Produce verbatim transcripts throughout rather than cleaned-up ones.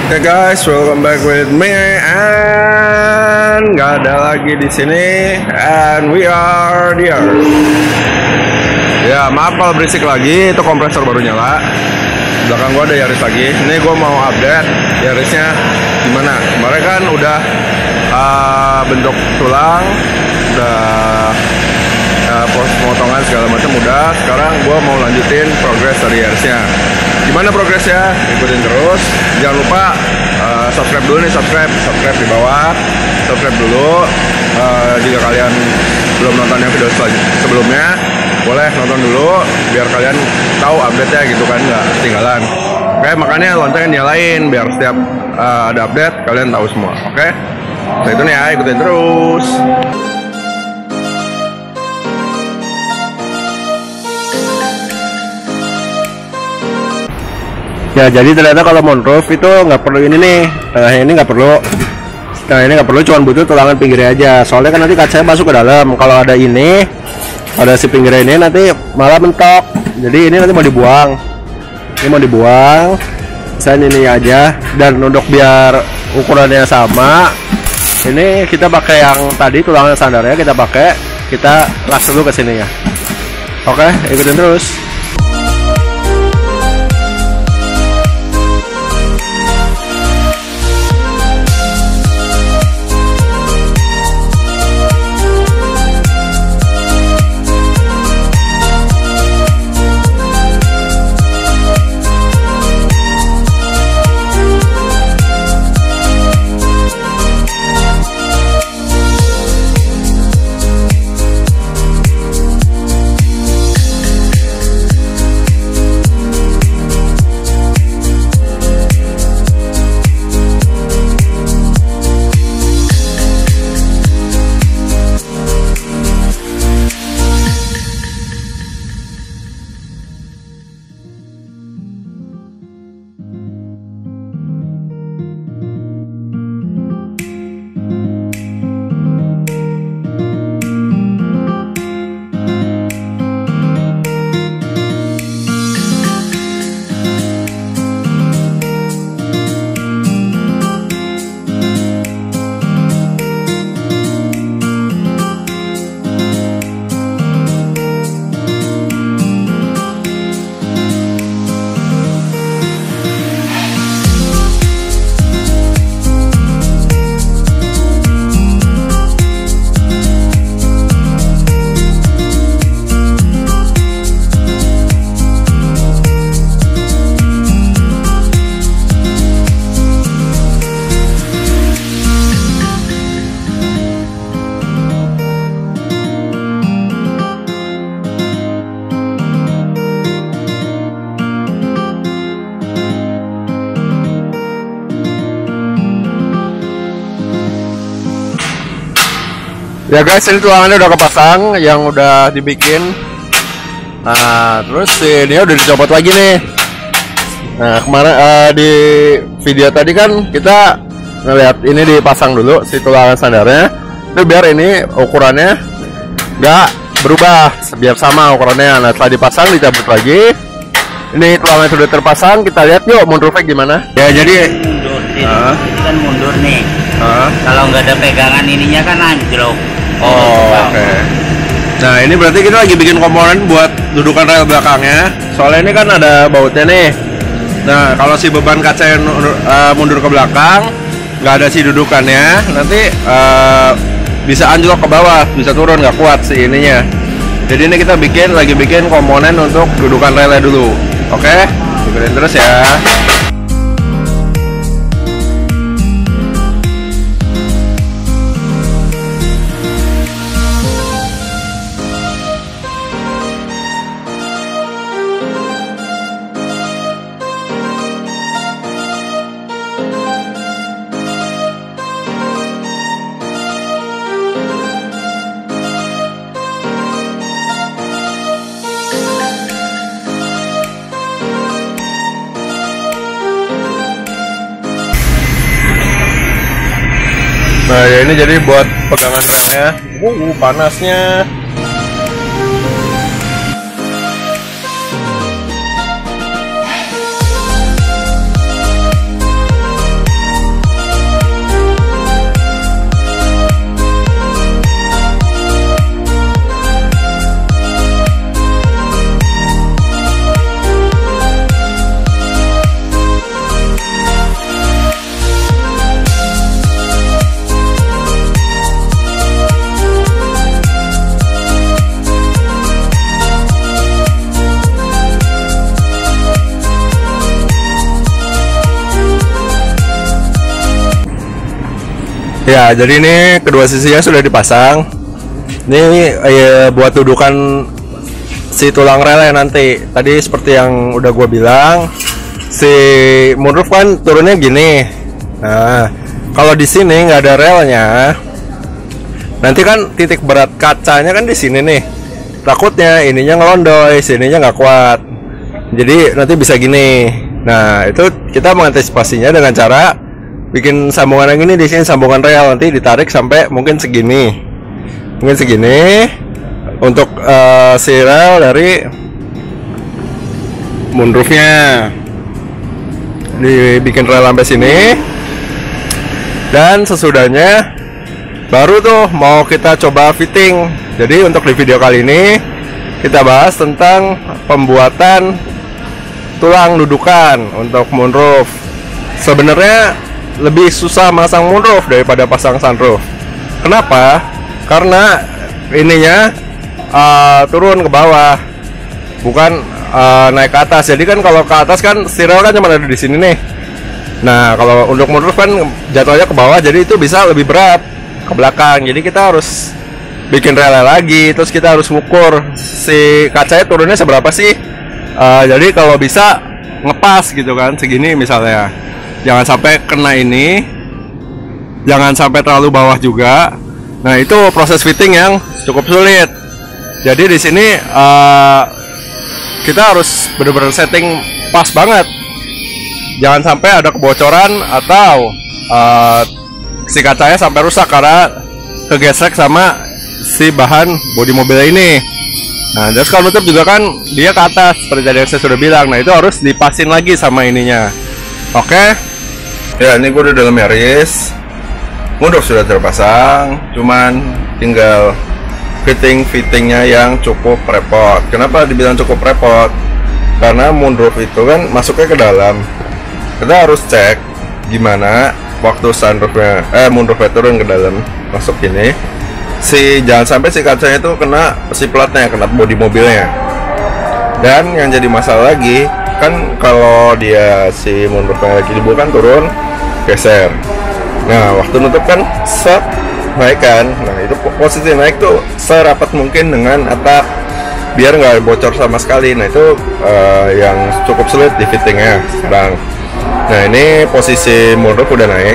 Hey guys, welcome back with me and nggak ada lagi di sini and we are there. Ya maaf kalau berisik lagi, itu kompresor baru nyala. Belakang gua ada Yaris lagi. Ini gua mau update Yarisnya gimana. Kemarin kan udah uh, bentuk tulang, udah uh, potongan segala macam udah. Sekarang gua mau lanjutin progres dari Yarisnya. Gimana progresnya? Ikutin terus. Jangan lupa uh, subscribe dulu nih, subscribe, subscribe di bawah, subscribe dulu. Uh, jika kalian belum nonton yang video sebelumnya, boleh nonton dulu biar kalian tahu update-nya gitu kan, nggak ketinggalan. Oke, makanya loncengnya nyalain biar setiap uh, ada update kalian tahu semua. Oke, stay tune ya, ikutin terus. Ya jadi ternyata kalau moonroof itu nggak perlu ini nih, tengahnya ini nggak perlu, tengah ini nggak perlu, cuma butuh tulangan pinggirnya aja. Soalnya kan nanti kacanya masuk ke dalam. Kalau ada ini, ada si pinggirnya ini nanti malah mentok. Jadi ini nanti mau dibuang, ini mau dibuang. Saya ini aja. Dan untuk biar ukurannya sama, ini kita pakai yang tadi tulangan standarnya kita pakai, kita las dulu ke sini ya. Oke, ikutin terus. Ya guys, ini tulangannya udah kepasang, yang udah dibikin. Nah, terus ini udah dicopot lagi nih. Nah, kemarin uh, di video tadi kan kita ngeliat ini dipasang dulu si tulangan standarnya. Itu biar ini ukurannya nggak berubah, biar sama ukurannya. Nah, setelah dipasang dicabut lagi. Ini tulangan sudah terpasang, kita lihat yuk moonroofnya gimana. Ya jadi mundur, uh, ini kan mundur nih. Uh, Kalau nggak ada pegangan ininya kan anjlok. Oh, oke. Okay. Nah, ini berarti kita lagi bikin komponen buat dudukan rel belakangnya. Soalnya ini kan ada bautnya nih. Nah, kalau si beban kaca yang uh, mundur ke belakang, nggak ada si dudukannya, nanti uh, bisa anjlok ke bawah, bisa turun, nggak kuat si ininya. Jadi ini kita bikin lagi bikin komponen untuk dudukan relnya dulu. Oke, okay? Ikutin terus ya. Nah ya ini jadi buat pegangan remnya. Uh, panasnya. Ya, jadi ini kedua sisinya sudah dipasang. Ini eh, buat dudukan si tulang relnya nanti. Tadi seperti yang udah gue bilang, si moonroof kan turunnya gini. Nah, kalau di sini nggak ada relnya, nanti kan titik berat kacanya kan di sini nih. Takutnya ininya ngelondoy, sininya nggak kuat. Jadi nanti bisa gini. Nah, itu kita mengantisipasinya dengan cara bikin sambungan yang ini di sini, sambungan rel, nanti ditarik sampai mungkin segini. Mungkin segini untuk uh, si rel dari moonroofnya. Dibikin rel sampai sini. Dan sesudahnya baru tuh mau kita coba fitting. Jadi untuk di video kali ini kita bahas tentang pembuatan tulang dudukan untuk moonroof. Sebenarnya lebih susah masang moonroof daripada pasang sunroof. Kenapa? Karena ininya uh, turun ke bawah, bukan uh, naik ke atas. Jadi kan kalau ke atas kan sirel kan cuma ada di sini nih. Nah, kalau untuk moonroof kan jatuhnya ke bawah, jadi itu bisa lebih berat ke belakang. Jadi kita harus bikin rel lagi, terus kita harus ngukur si kacanya turunnya seberapa sih. Uh, jadi kalau bisa ngepas gitu kan, segini misalnya. Jangan sampai kena ini, jangan sampai terlalu bawah juga. Nah, itu proses fitting yang cukup sulit. Jadi di sini uh, kita harus benar-benar setting pas banget. Jangan sampai ada kebocoran atau uh, si kacanya sampai rusak karena kegesek sama si bahan bodi mobil ini. Nah, terus kalau nutup juga kan dia ke atas seperti tadi yang saya sudah bilang. Nah, itu harus dipasin lagi sama ininya. Oke. Ya, ini gue udah dalam Yaris. Moonroof sudah terpasang, cuman tinggal fitting-fittingnya yang cukup repot. Kenapa dibilang cukup repot? Karena moonroof itu kan masuknya ke dalam. Kita harus cek gimana waktu sunroofnya, eh moonroofnya turun ke dalam, masuk ini. Si jangan sampai si kacanya itu kena si platnya, kena bodi mobilnya. Dan yang jadi masalah lagi kan kalau dia si moonroofnya lagi dibuka kan turun, geser. Nah, waktu nutup kan set naik kan. Nah, itu posisi naik tuh serapat mungkin dengan atap biar nggak bocor sama sekali. Nah, itu uh, yang cukup sulit di fittingnya sekarang. Nah, ini posisi moonroof udah naik.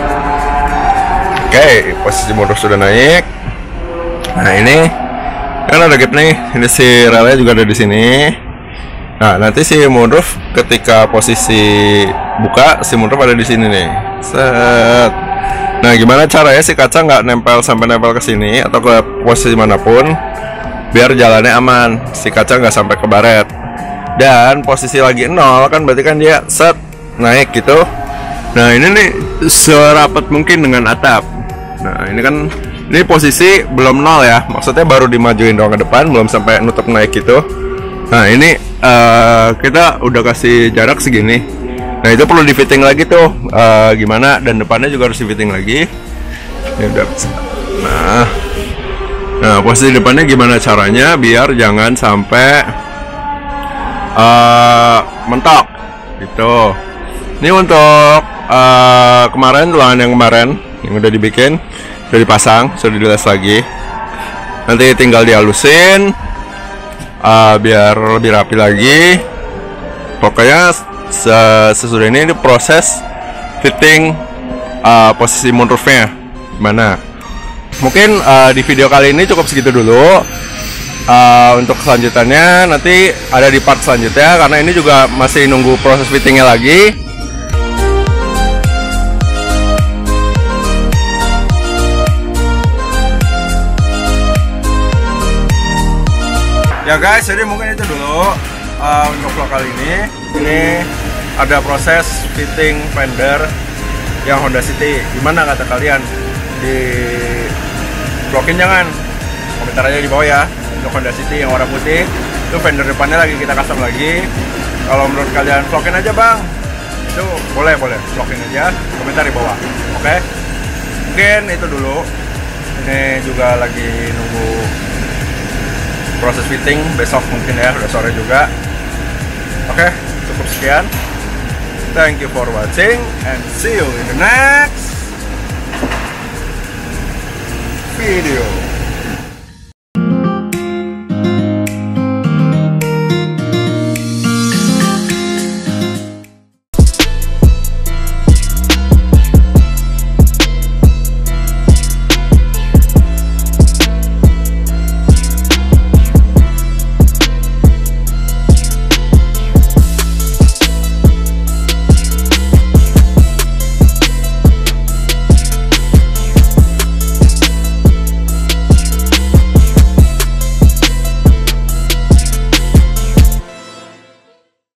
Oke, okay, posisi moonroof sudah naik. Nah, ini kan ada gap nih. Ini si relnya juga ada di sini. Nah, nanti si moonroof ketika posisi buka, si moonroof ada di sini nih. Set. Nah, gimana caranya si kaca nggak nempel sampai nempel ke sini atau ke posisi manapun biar jalannya aman, si kaca nggak sampai ke baret. Dan posisi lagi nol kan berarti kan dia set naik gitu. Nah, ini nih serapat mungkin dengan atap. Nah, ini kan ini posisi belum nol ya, maksudnya baru dimajuin doang ke depan, belum sampai nutup naik gitu. Nah, ini uh, kita udah kasih jarak segini. Nah, itu perlu di fitting lagi tuh, uh, gimana, dan depannya juga harus di fitting lagi. Ini udah bisa. Nah, nah posisi depannya gimana caranya biar jangan sampai uh, mentok gitu. Ini untuk uh, kemarin tulangan yang kemarin yang udah dibikin, udah dipasang, sudah diles lagi. Nanti tinggal dihalusin uh, biar lebih rapi lagi. Pokoknya sesudah ini, ini proses fitting uh, posisi moonroofnya gimana. Mungkin uh, di video kali ini cukup segitu dulu. Uh, untuk selanjutnya nanti ada di part selanjutnya, karena ini juga masih nunggu proses fittingnya lagi. Ya guys, jadi mungkin itu dulu uh, untuk vlog kali ini. Ini ada proses fitting fender yang Honda City. Gimana kata kalian? Di vlogin jangan, komentar aja di bawah ya. Untuk Honda City yang warna putih, itu fender depannya lagi kita custom lagi. Kalau menurut kalian vlogin aja bang, itu boleh boleh vlogin aja, komentar di bawah. Oke? Okay? Mungkin itu dulu. Ini juga lagi nunggu proses fitting, besok mungkin ya, udah sore juga. Oke, cukup sekian. Thank you for watching and see you in the next video.